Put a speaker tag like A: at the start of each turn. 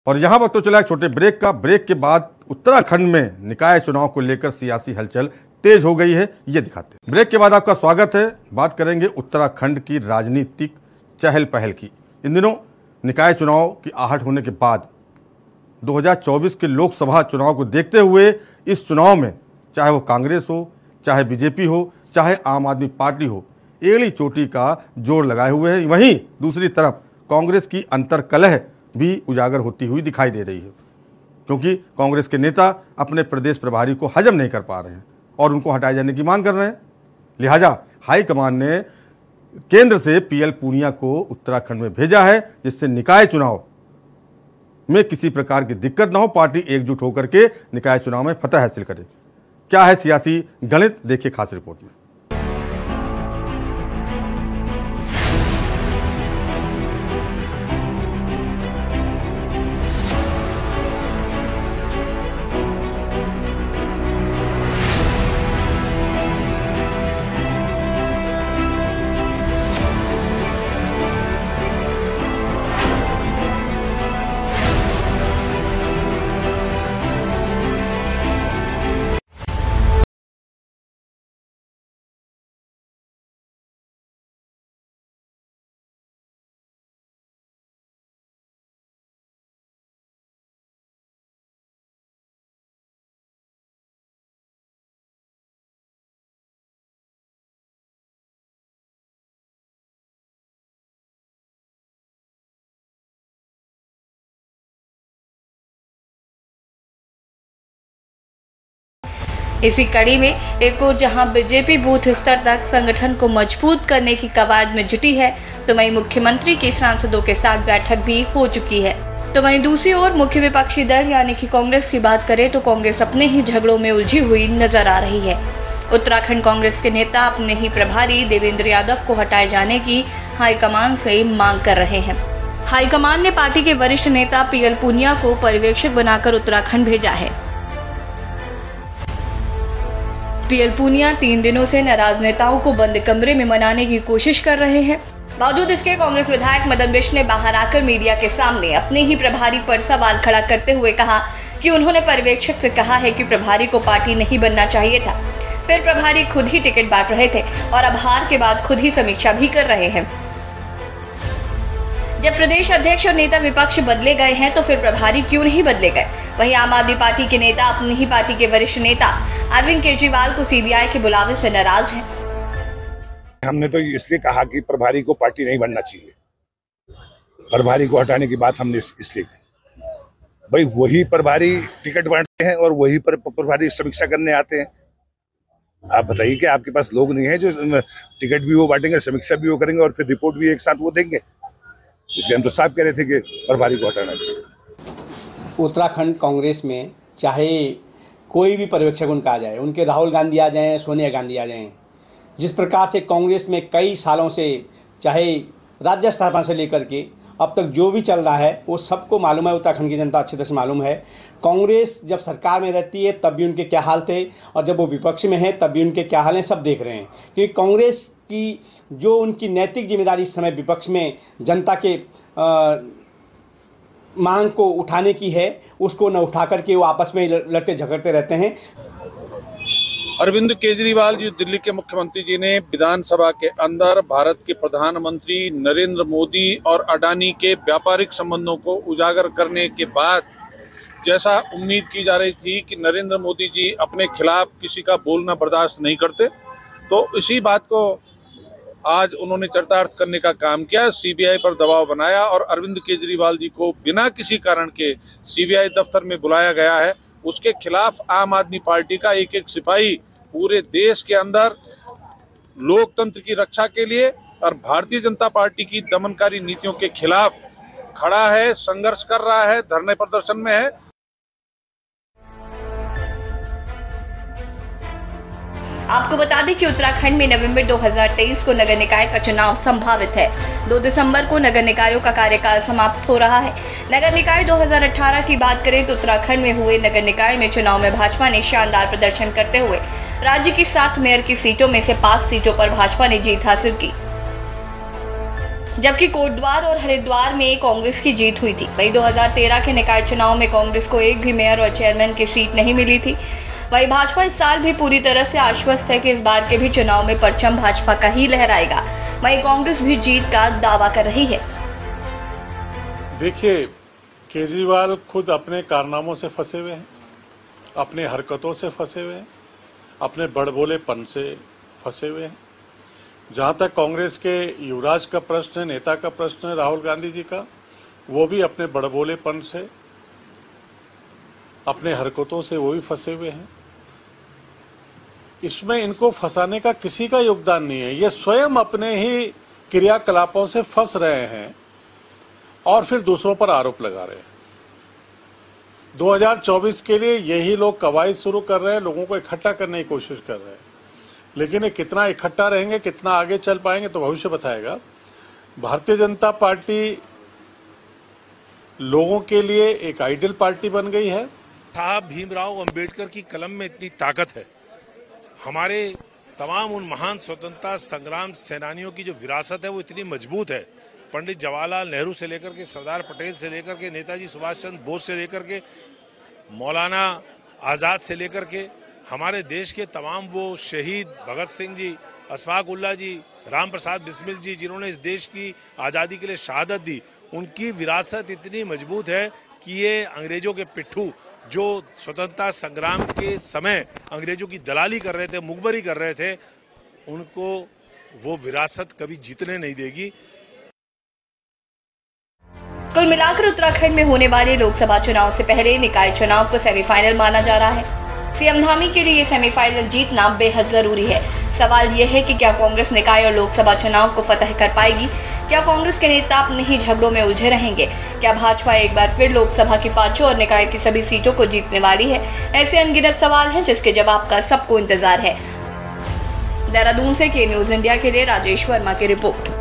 A: और यहाँ वक्त तो चला एक छोटे ब्रेक का। ब्रेक के बाद उत्तराखंड में निकाय चुनाव को लेकर सियासी हलचल तेज हो गई है, ये दिखाते हैं। ब्रेक के बाद आपका स्वागत है। बात करेंगे उत्तराखंड की राजनीतिक चहल पहल की। इन दिनों निकाय चुनाव की आहट होने के बाद 2024 के लोकसभा चुनाव को देखते हुए इस चुनाव में चाहे वो कांग्रेस हो, चाहे बीजेपी हो, चाहे आम आदमी पार्टी हो, एड़ी चोटी का जोर लगाए हुए हैं। वहीं दूसरी तरफ कांग्रेस की अंतर्कलह भी उजागर होती हुई दिखाई दे रही है, क्योंकि कांग्रेस के नेता अपने प्रदेश प्रभारी को हजम नहीं कर पा रहे हैं और उनको हटाए जाने की मांग कर रहे हैं। लिहाजा हाईकमान ने केंद्र से पीएल पूनिया को उत्तराखंड में भेजा है, जिससे निकाय चुनाव में किसी प्रकार की दिक्कत न हो, पार्टी एकजुट होकर के निकाय चुनाव में फतह हासिल करे। क्या है सियासी गणित, देखिए खास रिपोर्ट में।
B: इसी कड़ी में एक और जहां बीजेपी बूथ स्तर तक संगठन को मजबूत करने की कवायद में जुटी है, तो वहीं मुख्यमंत्री की सांसदों के साथ बैठक भी हो चुकी है। तो वहीं दूसरी ओर मुख्य विपक्षी दल यानी कि कांग्रेस की बात करें तो कांग्रेस अपने ही झगड़ों में उलझी हुई नजर आ रही है। उत्तराखंड कांग्रेस के नेता अपने ही प्रभारी देवेंद्र यादव को हटाए जाने की हाईकमान से मांग कर रहे हैं। हाईकमान ने पार्टी के वरिष्ठ नेता पीएल पूनिया को पर्यवेक्षक बनाकर उत्तराखंड भेजा है। पीएल पूनिया 3 दिनों से नाराज नेताओं को बंद कमरे में मनाने की कोशिश कर रहे हैं। बावजूद इसके कांग्रेस विधायक मदन बिष्ट ने बाहर आकर मीडिया के सामने अपने ही प्रभारी पर सवाल खड़ा करते हुए कहा कि उन्होंने पर्यवेक्षक से कहा है कि प्रभारी को पार्टी नहीं बनना चाहिए था। फिर प्रभारी खुद ही टिकट बांट रहे थे और अब हार के बाद खुद ही समीक्षा भी कर रहे हैं। जब प्रदेश अध्यक्ष और नेता विपक्ष बदले गए हैं तो फिर प्रभारी क्यों नहीं बदले गए। वहीं आम आदमी पार्टी के नेता अपनी ही पार्टी के वरिष्ठ नेता अरविंद केजरीवाल को सीबीआई के बुलावे से नाराज हैं।
C: हमने तो इसलिए कहा कि प्रभारी को पार्टी नहीं बनना चाहिए। प्रभारी को हटाने की बात हमने इसलिए की, भाई वही प्रभारी टिकट बांटते हैं और वही प्रभारी समीक्षा करने आते हैं। आप बताइए कि आपके पास लोग नहीं है जो टिकट भी वो बांटेंगे, समीक्षा भी वो करेंगे और फिर रिपोर्ट भी एक साथ वो देंगे। इसलिए हम तो साफ कह रहे थे कि प्रभारी को हटाना चाहिए।
D: उत्तराखंड कांग्रेस में चाहे कोई भी पर्यवेक्षक उनका आ जाए, उनके राहुल गांधी आ जाएं, सोनिया गांधी आ जाएं, जिस प्रकार से कांग्रेस में कई सालों से चाहे राज्य स्तर पर से लेकर के अब तक जो भी चल रहा है वो सबको मालूम है। उत्तराखंड की जनता अच्छी तरह से मालूम है। कांग्रेस जब सरकार में रहती है तब भी उनके क्या हाल थे और जब वो विपक्ष में है तब भी उनके क्या हाल हैं, सब देख रहे हैं। क्योंकि कांग्रेस की जो उनकी नैतिक जिम्मेदारी इस समय विपक्ष में जनता के मांग को उठाने की है, उसको न उठा करके वो आपस में लड़ते झगड़ते रहते हैं।
E: अरविंद केजरीवाल जी, दिल्ली के मुख्यमंत्री जी ने विधानसभा के अंदर भारत के प्रधानमंत्री नरेंद्र मोदी और अडानी के व्यापारिक संबंधों को उजागर करने के बाद जैसा उम्मीद की जा रही थी कि नरेंद्र मोदी जी अपने खिलाफ किसी का बोलना बर्दाश्त नहीं करते, तो इसी बात को आज उन्होंने चरितार्थ करने का काम किया। सीबीआई पर दबाव बनाया और अरविंद केजरीवाल जी को बिना किसी कारण के सीबीआई दफ्तर में बुलाया गया है। उसके खिलाफ आम आदमी पार्टी का एक एक सिपाही पूरे देश के अंदर लोकतंत्र की रक्षा के लिए और भारतीय जनता पार्टी की दमनकारी नीतियों के खिलाफ खड़ा है, संघर्ष कर रहा है, धरने प्रदर्शन में है।
B: आपको बता दें कि उत्तराखंड में नवंबर 2023 को नगर निकाय का चुनाव संभावित है। 2 दिसंबर को नगर निकायों का कार्यकाल समाप्त हो रहा है। नगर निकाय 2018 की बात करें तो उत्तराखंड में हुए नगर निकाय में चुनाव में भाजपा ने शानदार प्रदर्शन करते हुए राज्य की 7 मेयर की सीटों में से 5 सीटों पर भाजपा ने जीत हासिल की। जबकि कोटद्वार और हरिद्वार में कांग्रेस की जीत हुई थी। वहीं 2013 के निकाय चुनाव में कांग्रेस को एक भी मेयर और चेयरमैन की सीट नहीं मिली थी। वहीं भाजपा इस साल भी पूरी तरह से आश्वस्त है कि इस बार के भी चुनाव में परचम भाजपा का ही लहराएगा। वहीं कांग्रेस भी जीत का दावा कर रही है।
F: देखिए, केजरीवाल खुद अपने कारनामों से फंसे हुए हैं, अपने हरकतों से फंसे हुए हैं, अपने बड़बोलेपन से फंसे हुए हैं। जहां तक कांग्रेस के युवराज का प्रश्न है, नेता का प्रश्न है, राहुल गांधी जी का, वो भी अपने बड़बोलेपन से, अपने हरकतों से वो भी फंसे हुए हैं। इसमें इनको फंसाने का किसी का योगदान नहीं है। ये स्वयं अपने ही क्रियाकलापों से फंस रहे हैं और फिर दूसरों पर आरोप लगा रहे हैं। 2024 के लिए यही लोग कवायद शुरू कर रहे हैं, लोगों को इकट्ठा करने की कोशिश कर रहे हैं। लेकिन ये कितना इकट्ठा रहेंगे, कितना आगे चल पाएंगे, तो भविष्य बताएगा। भारतीय जनता पार्टी लोगों के लिए एक आइडियल पार्टी बन गई है।
G: साहब भीमराव अंबेडकर की कलम में इतनी ताकत है, हमारे तमाम उन महान स्वतंत्रता संग्राम सेनानियों की जो विरासत है वो इतनी मजबूत है। पंडित जवाहरलाल नेहरू से लेकर के, सरदार पटेल से लेकर के, नेताजी सुभाष चंद्र बोस से लेकर के, मौलाना आज़ाद से लेकर के, हमारे देश के तमाम वो शहीद भगत सिंह जी, अशफाक उल्लाह जी, राम प्रसाद बिस्मिल जी, जिन्होंने इस देश की आज़ादी के लिए शहादत दी, उनकी विरासत इतनी मजबूत है कि ये अंग्रेजों के पिट्ठू जो स्वतंत्रता संग्राम के समय अंग्रेजों की दलाली कर रहे थे, मुखबरी कर रहे थे, उनको वो विरासत कभी जीतने नहीं देगी।
B: कुल मिलाकर उत्तराखंड में होने वाले लोकसभा चुनाव से पहले निकाय चुनाव को सेमीफाइनल माना जा रहा है। सीएम धामी के लिए सेमीफाइनल जीतना बेहद जरूरी है। सवाल यह है कि क्या कांग्रेस निकाय और लोकसभा चुनाव को फतह कर पाएगी? क्या कांग्रेस के नेता अपने ही झगड़ों में उलझे रहेंगे? क्या भाजपा एक बार फिर लोकसभा की 5 और निकाय की सभी सीटों को जीतने वाली है? ऐसे अनगिनत सवाल हैं जिसके जवाब का सबको इंतजार है। देहरादून से के न्यूज़ इंडिया के लिए राजेश वर्मा की रिपोर्ट।